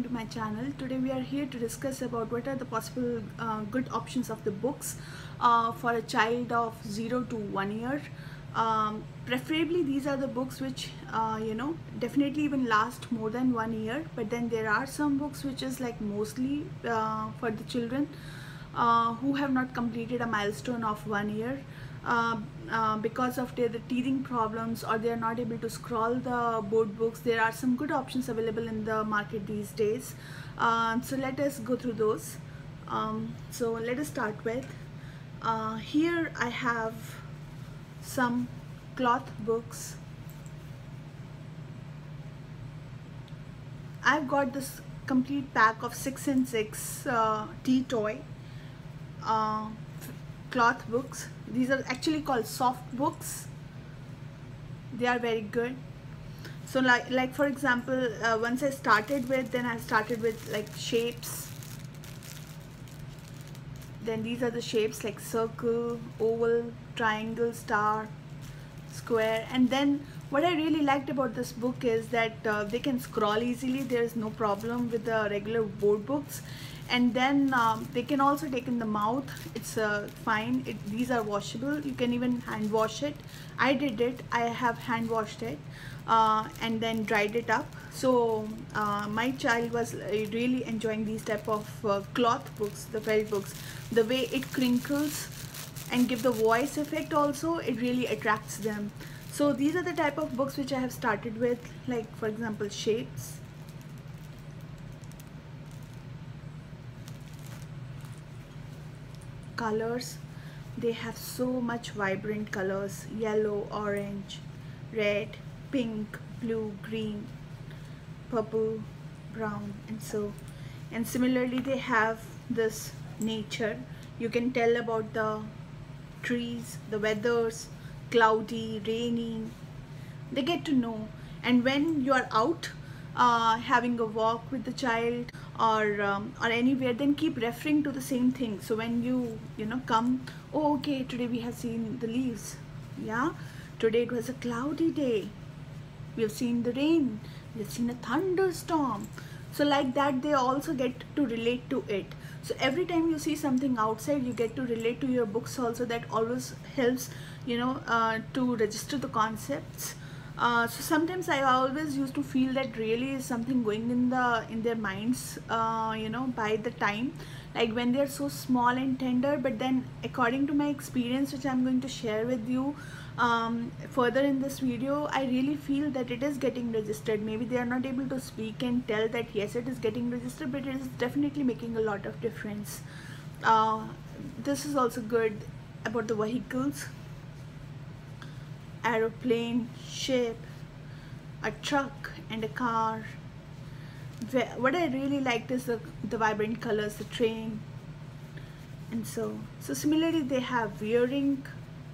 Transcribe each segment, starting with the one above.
welcome to my channel. Today we are here to discuss about what are the possible good options of the books for a child of 0 to 1 year. Preferably these are the books which definitely even last more than 1 year, but then there are some books which is like mostly for the children who have not completed a milestone of 1 year because of the teething problems, or they are not able to scroll the board books. There are some good options available in the market these days, so let us go through those. So let us start with here I have some cloth books. I've got this complete pack of 6 and 6 tea toy cloth books. These are actually called soft books. They are very good. So like for example, once I started with like shapes. Then these are the shapes like circle, oval, triangle, star, square. And then what I really liked about this book is that they can scroll easily. There is no problem with the regular board books. And then they can also take in the mouth. It's fine. These are washable. You can even hand wash it. I did it. I have hand washed it and then dried it up. So my child was really enjoying these type of cloth books, the felt books. The way it crinkles and give the voice effect also, it really attracts them. So these are the type of books which I have started with, like for example shapes, colors. They have so much vibrant colors: yellow, orange, red, pink, blue, green, purple, brown, and similarly they have this nature. You can tell about the trees, the weathers, cloudy, rainy. They get to know. And when you are out having a walk with the child or anywhere, then keep referring to the same thing. So when you come, oh okay, today we have seen the leaves, yeah, today it was a cloudy day, we have seen the rain, we have seen a thunderstorm. So like that they also get to relate to it. So every time you see something outside, you get to relate to your books also. That always helps to register the concepts. So sometimes I always used to feel that really is something going in their minds by the time, like when they are so small and tender. But then according to my experience, which I'm going to share with you further in this video, I really feel that it is getting registered. Maybe they are not able to speak and tell that yes, it is getting registered, but it is definitely making a lot of difference. This is also good about the vehicles: aeroplane, ship, a truck, and a car. What I really liked is the vibrant colors, the train. And so similarly they have wearing.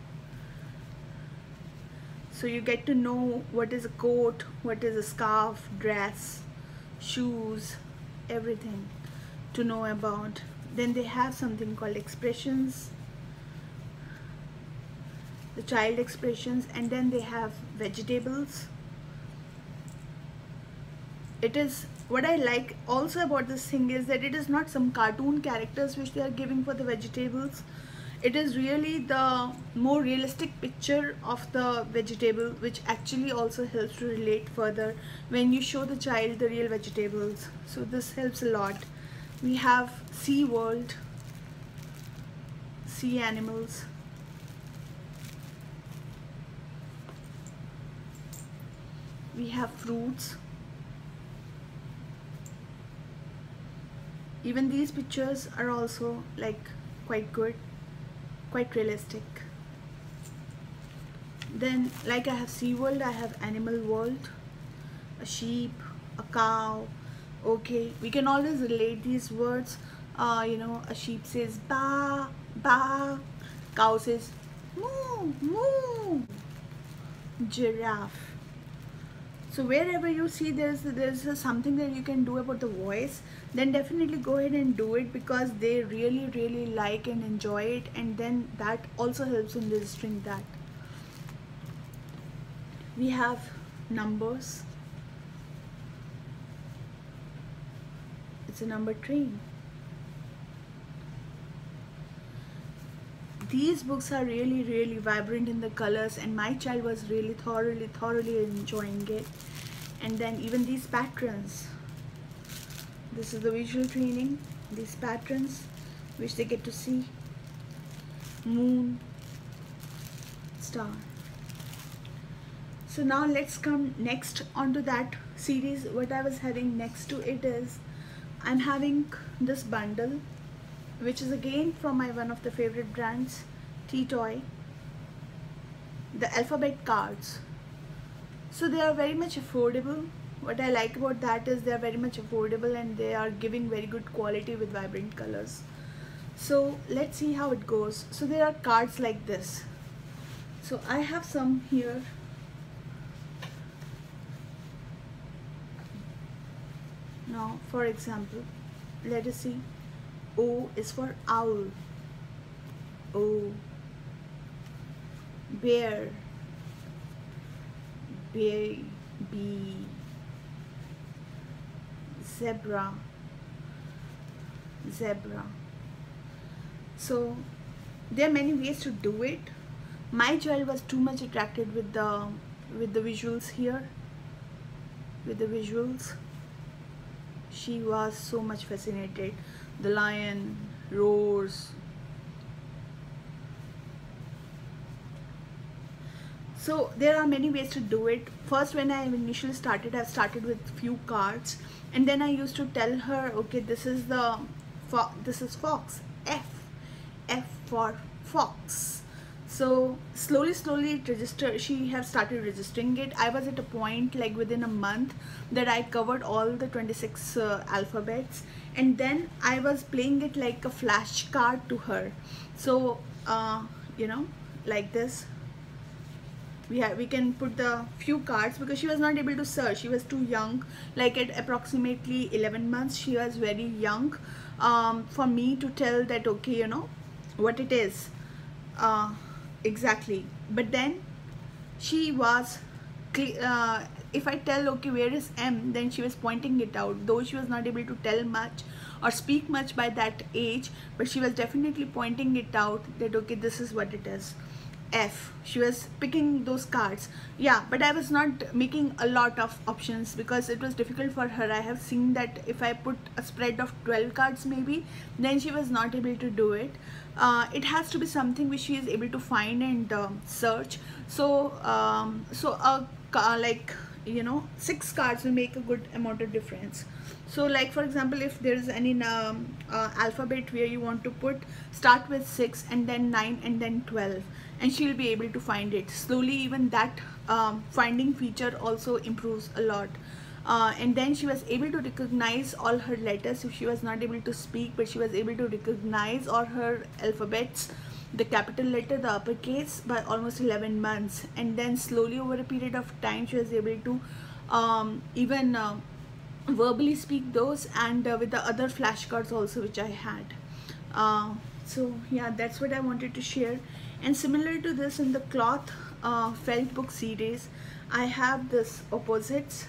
So you get to know what is a coat, what is a scarf, dress, shoes, everything to know about. Then they have something called expressions, the child expressions. And then they have vegetables. It is, what I like also about this thing is that it is not some cartoon characters which they are giving for the vegetables. It is really the more realistic picture of the vegetable, which actually also helps to relate further when you show the child the real vegetables. So this helps a lot. We have sea world, sea animals. We have fruits. Even these pictures are also like quite good, quite realistic. Then like I have sea world, I have animal world, a sheep, a cow. Okay, we can always relate these words. A sheep says ba ba, cow says moo moo, giraffe. So wherever you see there's something that you can do about the voice, then definitely go ahead and do it, because they really like and enjoy it, and then that also helps in registering that. We have numbers, It's a number train. These books are really vibrant in the colors, and my child was really thoroughly enjoying it. And then even these patterns, this is the visual training, these patterns which they get to see: moon, star. So now let's come next onto that series. What I was having next to it is, I'm having this bundle, which is again from my one of the favorite brands, T-Toy, the alphabet cards. So they are very much affordable. What I like about that is they are very much affordable, and they are giving very good quality with vibrant colors. So let's see how it goes. So there are cards like this. So I have some here. Now, for example, let us see. O is for owl. O. Bear. B. Zebra. So there are many ways to do it. My child was too much attracted with the visuals here. With the visuals, she was so much fascinated. The lion roars. So there are many ways to do it. First, when I initially started, I started with few cards, and then I used to tell her, okay, this is fox, F for fox. So slowly she have started registering it. I was at a point like within a month that I covered all the 26 alphabets, and then I was playing it like a flashcard to her. So you know, like this, we can put the few cards, because she was not able to search. She was too young, like at approximately 11 months she was very young for me to tell that, okay, you know what it is exactly. But then she was if I tell, okay, where is M, then she was pointing it out, though she was not able to tell much or speak much by that age, but she was definitely pointing it out that, okay, this is what it is. F, she was picking those cards. Yeah, but I was not making a lot of options because it was difficult for her. I have seen that if I put a spread of 12 cards maybe, then she was not able to do it. It has to be something which she is able to find and search. So like, you know, 6 cards will make a good amount of difference. So like, for example, if there is any alphabet where you want to start with 6 and then 9 and then 12, and she'll be able to find it slowly. Even that finding feature also improves a lot. And then she was able to recognize all her letters. If she was not able to speak, but she was able to recognize all her alphabets, the capital letter, the uppercase, by almost 11 months. And then slowly over a period of time, she was able to even verbally speak those, and with the other flashcards also which I had. So yeah, that's what I wanted to share. And similar to this, in the cloth felt book series, I have this opposites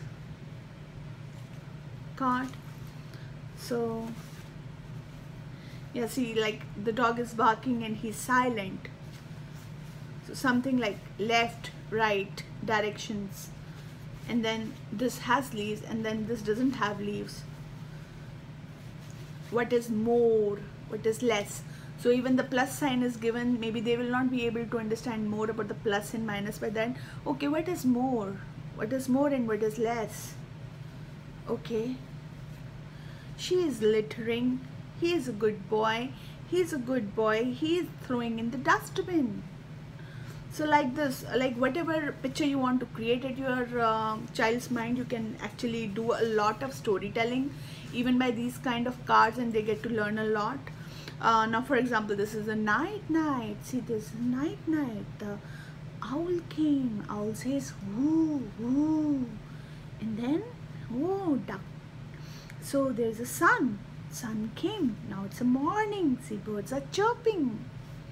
card. So yeah, see, like the dog is barking and he's silent. So something like left, right, directions. And then this has leaves, and then this doesn't have leaves. What is more, what is less? So even the plus sign is given. Maybe they will not be able to understand more about the plus and minus, but then, okay, what is more? What is more and what is less? Okay. She is littering. He is a good boy. He is a good boy. He is throwing in the dustbin. So like this, like whatever picture you want to create at your child's mind, you can actually do a lot of storytelling even by these kind of cards, and they get to learn a lot. Now for example, this is a night. See, this is night. The owl came. Owl says woo woo, and then whoa, duck. So there's a sun came. Now it's a morning. See, birds are chirping.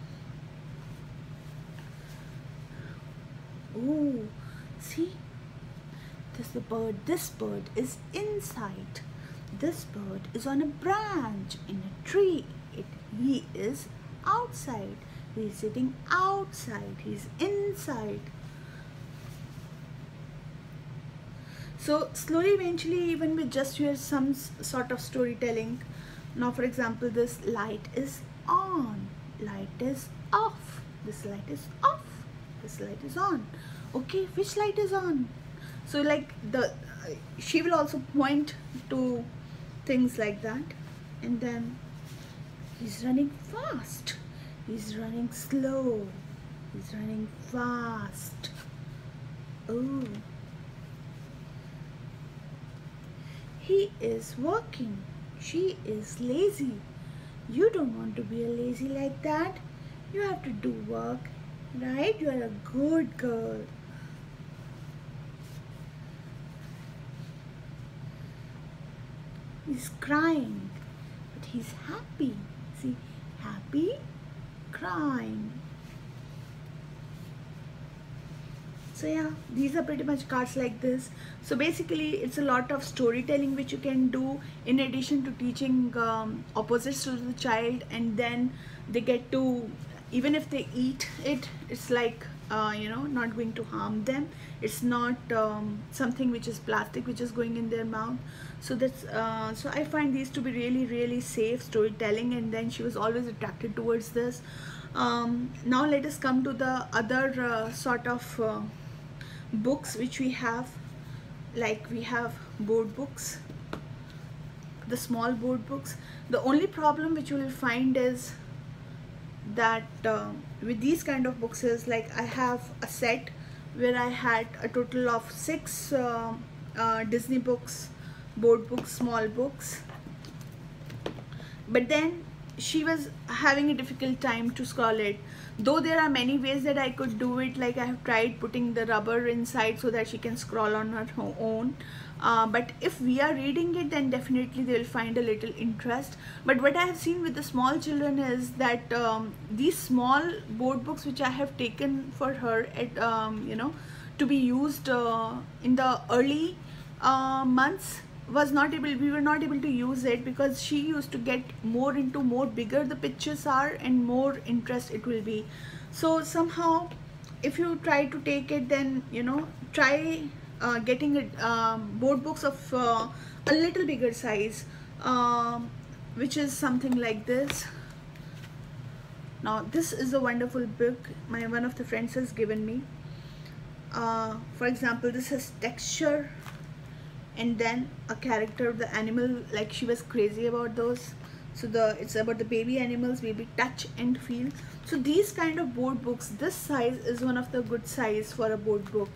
Oh, see, this bird is inside This bird is on a branch in a tree. He is outside. He is sitting outside. He is inside. So slowly, eventually, even with just hear some sort of storytelling. Now, for example, this light is on. Light is off. This light is off. This light is on. Okay, which light is on? So like she will also point to things like that. And then he's running fast. He's running slow. He's running fast. Oh. He is walking. She is lazy. You don't want to be a lazy like that. You have to do work, right? You are a good girl. He's crying, but he's happy. See, happy, crying. So yeah, these are pretty much cards like this. So basically it's a lot of storytelling which you can do in addition to teaching opposites to the child, and then they get to, even if they eat it, it's like not going to harm them. It's not something which is plastic which is going in their mouth. So that's so I find these to be really safe storytelling, and then she was always attracted towards this. Now let us come to the other sort of books which we have. Like we have board books, the small board books. The only problem which you will find is that with these kind of books is like I have a set where I had a total of 6 Disney books, board books, small books, but then she was having a difficult time to scroll it. Though there are many ways that I could do it, like I have tried putting the rubber inside so that she can scroll on her own. But if we are reading it, then definitely they will find a little interest. But what I have seen with the small children is that these small board books which I have taken for her at to be used in the early months, we were not able to use it because she used to get more into more bigger the pictures are and more interest it will be. So somehow if you try to take it, then try getting it board books of a little bigger size, which is something like this. Now this is a wonderful book one of the friends has given me. For example, this has texture, and then a character of the animal, like she was crazy about those. So it's about the baby animals, baby touch and feel. So these kind of board books, this size is one of the good size for a board book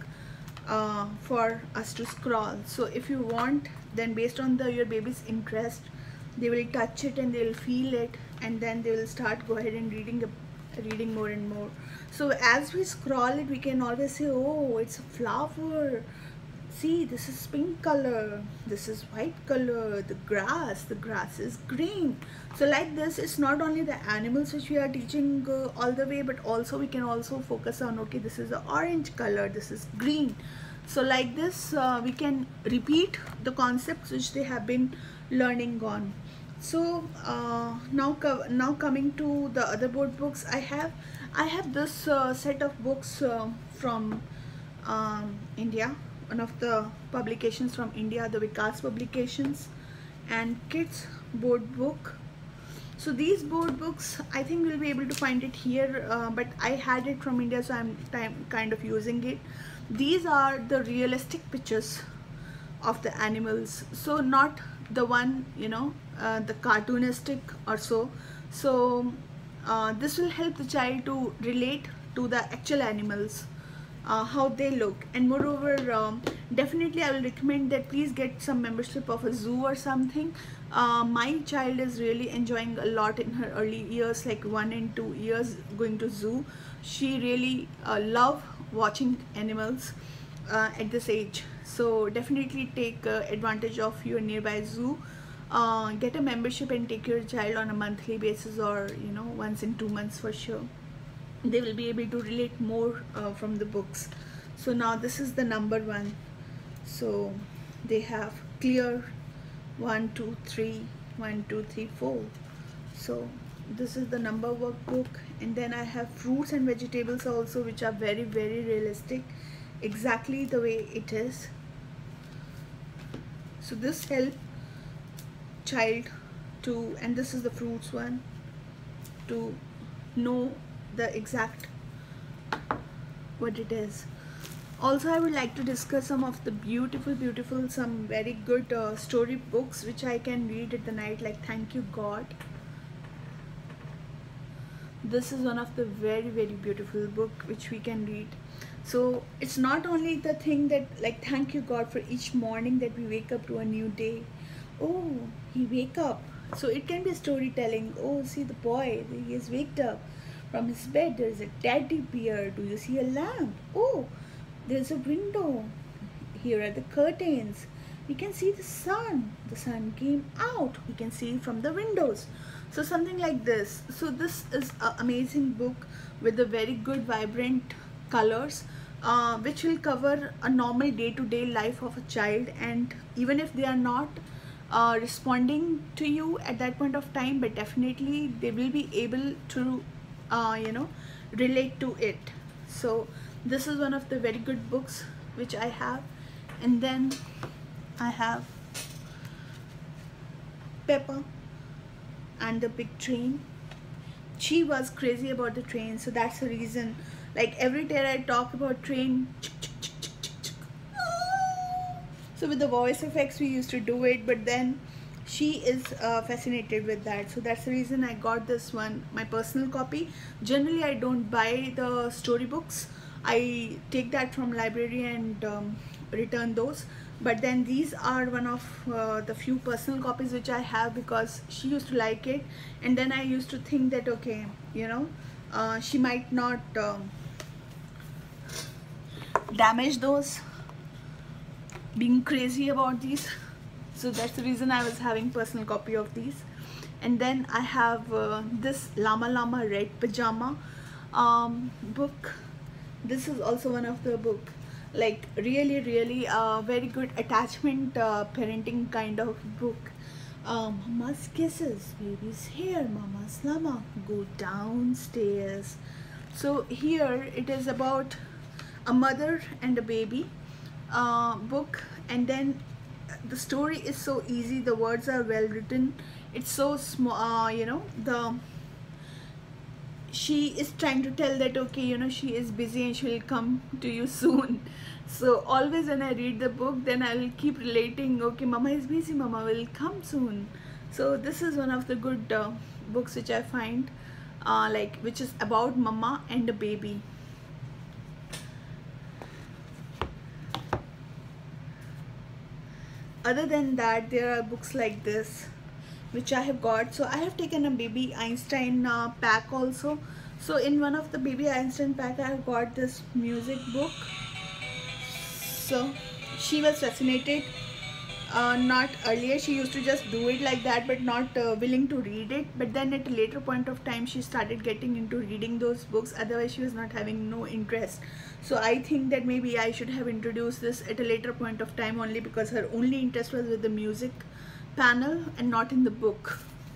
for us to scroll. So if you want, then based on your baby's interest, they will touch it and they will feel it, and then they will start go ahead and reading more and more. So as we scroll it, we can always say, oh, it's a flower. See, this is pink color, this is white color, the grass is green. So like this, it's not only the animals which we are teaching all the way, but also we can also focus on, okay, this is the orange color, this is green. So like this, we can repeat the concepts which they have been learning on. So now coming to the other board books, I have this set of books from India. One of the publications from India, the Vikas publications, and kids board book. So these board books, I think we'll be able to find it here, but I had it from India, so I'm kind of using it. These are the realistic pictures of the animals, so not the one the cartoonistic or so. So this will help the child to relate to the actual animals, how they look. And moreover, definitely I will recommend that please get some membership of a zoo or something. My child is really enjoying a lot in her early years, like 1 and 2 years, going to zoo. She really love watching animals at this age. So definitely take advantage of your nearby zoo. Get a membership and take your child on a monthly basis, or once in 2 months for sure. They will be able to relate more from the books. So now this is the number 1. So they have clear 1 2 3, 1 2 3 4. So this is the number workbook. And then I have fruits and vegetables also, which are very realistic, exactly the way it is. So this help child to, and this is the fruits one, to know the exact what it is. Also, I would like to discuss some of the beautiful, some very good story books which I can read at the night, like Thank You God. This is one of the very beautiful book which we can read. So it's not only the thing that, like, thank you God for each morning that we wake up to a new day. Oh, he wake up. So it can be storytelling. Oh, see the boy, he has waked up from his bed. There is a teddy bear. Do you see a lamp? Oh, there's a window. Here are the curtains. We can see the sun. The sun came out. We can see from the windows. So something like this. So this is an amazing book with a very good vibrant colors, which will cover a normal day-to-day life of a child. And even if they are not responding to you at that point of time, but definitely they will be able to relate to it. So this is one of the very good books which I have. And then I have Peppa and the Big Train. She was crazy about the train, so that's the reason, like, every day I talk about train, so with the voice effects we used to do it, but then she is fascinated with that. So that's the reason I got this one, my personal copy. Generally I don't buy the storybooks. I take that from library and return those. But then these are one of the few personal copies which I have, because she used to like it. And then I used to think that, okay, she might not damage those, being crazy about these. So that's the reason I was having personal copy of these. And then I have this Llama Red Pajama book. This is also one of the book, like, really very good attachment parenting kind of book. Mama's kisses, baby's hair, mama's llama, go downstairs. So here it is about a mother and a baby book. And then the story is so easy, the words are well written, it's so small. She is trying to tell that, okay, she is busy and she will come to you soon. So always when I read the book, then I will keep relating, okay, mama is busy, mama will come soon. So this is one of the good books which I find, which is about mama and a baby. Other than that, there are books like this which I have got. So I have taken a Baby Einstein pack also. So in one of the Baby Einstein pack, I have got this music book. So she was fascinated. Not earlier, she used to just do it like that, but not willing to read it. But then at a later point of time, she started getting into reading those books. Otherwise, she was not having no interest. So I think that maybe I should have introduced this at a later point of time, only because her only interest was with the music panel and not in the book.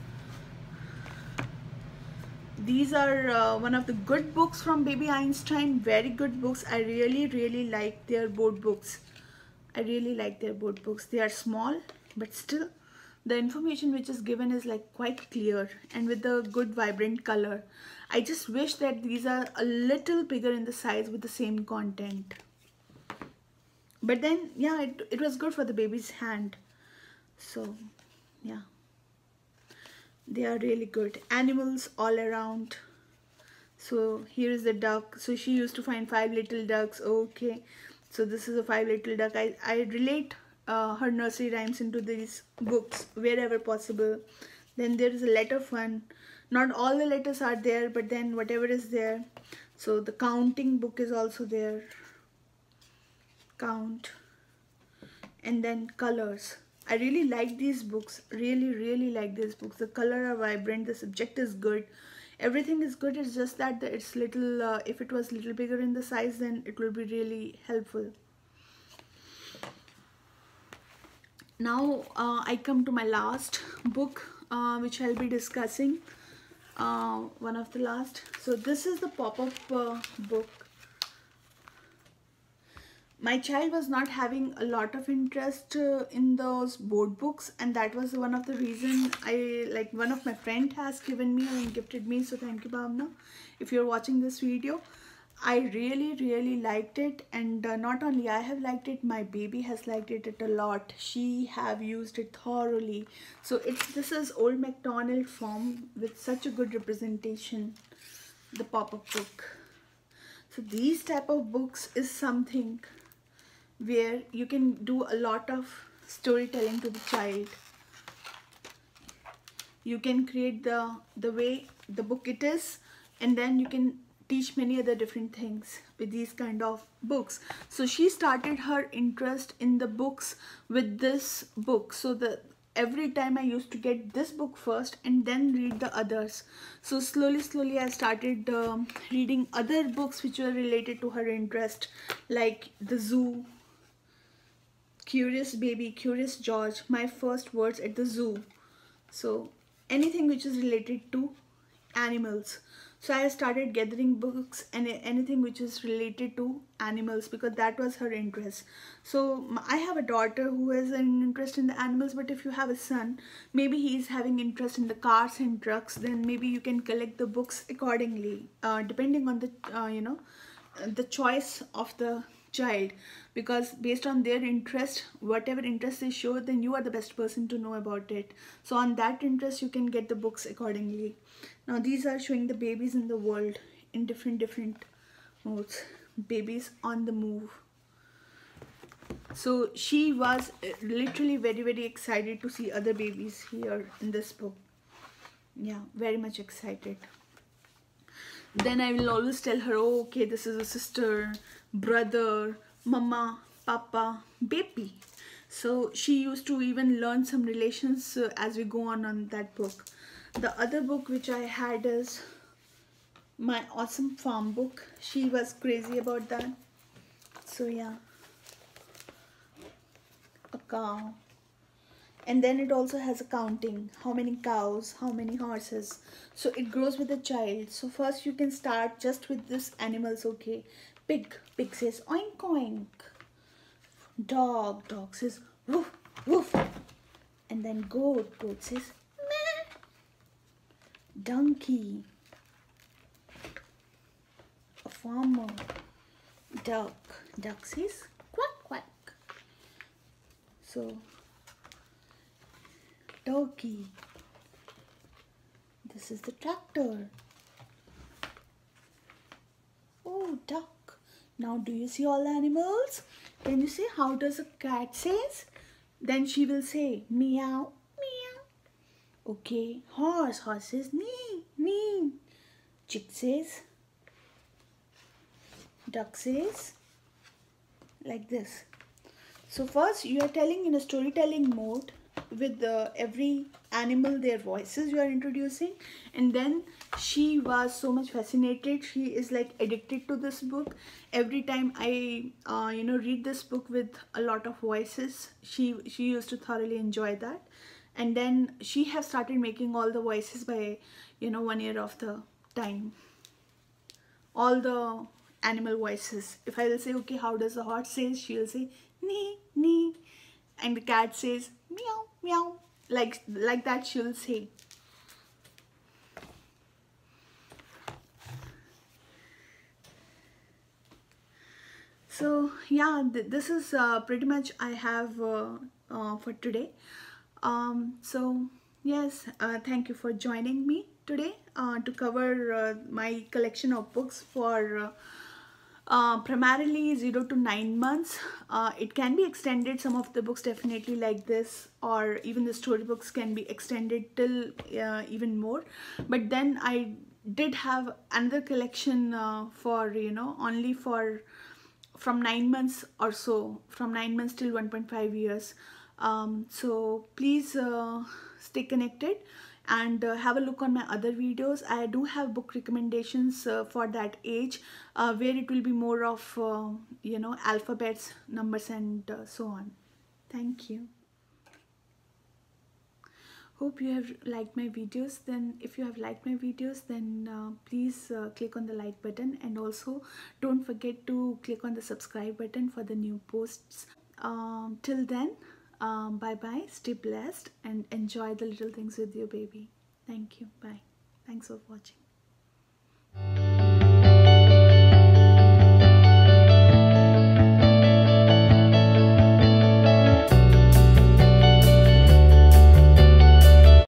These are one of the good books from Baby Einstein, very good books. I really like their board books. I really like their board books. They are small, but still the information which is given is like quite clear and with a good vibrant color. I just wish that these are a little bigger in the size with the same content. But then, yeah, it was good for the baby's hand. So, yeah. They are really good. Animals all around. So here is the duck. So she used to find 5 little ducks. Okay. So this is a 5 little duck. I relate her nursery rhymes into these books wherever possible. Then there is a letter fun. Not all the letters are there, but then whatever is there. So the counting book is also there. Count. And then colors. I really like these books. Really like these books. The color are vibrant. The subject is good. Everything is good. It's just that it's little, if it was little bigger in the size, then it will be really helpful. Now I come to my last book, which I'll be discussing. One of the last. So this is the pop-up book. My child was not having a lot of interest in those board books, and that was one of the reason I like. One of my friend has given me and gifted me, so thank you, Bhavna, if you're watching this video. I really liked it, and not only I have liked it, my baby has liked it a lot. She have used it thoroughly. So this is Old MacDonald form with such a good representation, the pop-up book. So these type of books is something where you can do a lot of storytelling to the child. You can create the way the book it is, and then you can teach many other different things with these kind of books. So she started her interest in the books with this book. So every time I used to get this book first and then read the others. So slowly I started reading other books which were related to her interest, like The Zoo, Curious Baby, Curious George, My First Words at the Zoo. So anything which is related to animals. So I started gathering books and anything which is related to animals, because that was her interest. So I have a daughter who has an interest in the animals, but if you have a son, maybe he is having interest in the cars and trucks, then maybe you can collect the books accordingly, depending on the the choice of the child, because based on their interest, whatever interest they show, then you are the best person to know about it. So on that interest you can get the books accordingly. Now these are showing the babies in the world in different modes, babies on the move. So she was literally very excited to see other babies here in this book. Yeah, very much excited. Then I will always tell her, oh, okay, this is a sister, brother, mama, papa, baby. So she used to even learn some relations as we go on that book. The other book which I had is my awesome farm book. She was crazy about that. So yeah, a cow. And then it also has a counting, how many cows, how many horses. So it grows with the child. So first you can start just with this animals, okay. Pig says oink oink. Dog says woof woof. And then goat says meh. Donkey, a farmer. Duck says quack quack. So turkey, this is the tractor. Oh, duck. Now do you see all the animals? Can you say how does a cat says? Then she will say meow meow. Okay, horse says nee. Chick says, duck says, like this. So first you are telling in a storytelling mode with every animal, their voices you are introducing, and then she was so much fascinated. She is like addicted to this book. Every time I read this book with a lot of voices, she used to thoroughly enjoy that. And then she has started making all the voices by 1 year of the time, all the animal voices. If I will say, okay, how does the horse say, she will say nee, and the cat says meow meow, like that she will say. So yeah, this is pretty much I have for today. So yes, thank you for joining me today to cover my collection of books for primarily 0 to 9 months. It can be extended, some of the books definitely like this, or even the storybooks can be extended till even more. But then I did have another collection for only for from 9 months or so, from 9 months till 1.5 years. So please stay connected and have a look on my other videos. I do have book recommendations for that age, where it will be more of alphabets, numbers, and so on. Thank you. Hope you have liked my videos. Then if you have liked my videos, then please click on the like button, and also don't forget to click on the subscribe button for the new posts. Till then, bye bye, stay blessed, and enjoy the little things with your baby. Thank you. Bye. Thanks for watching.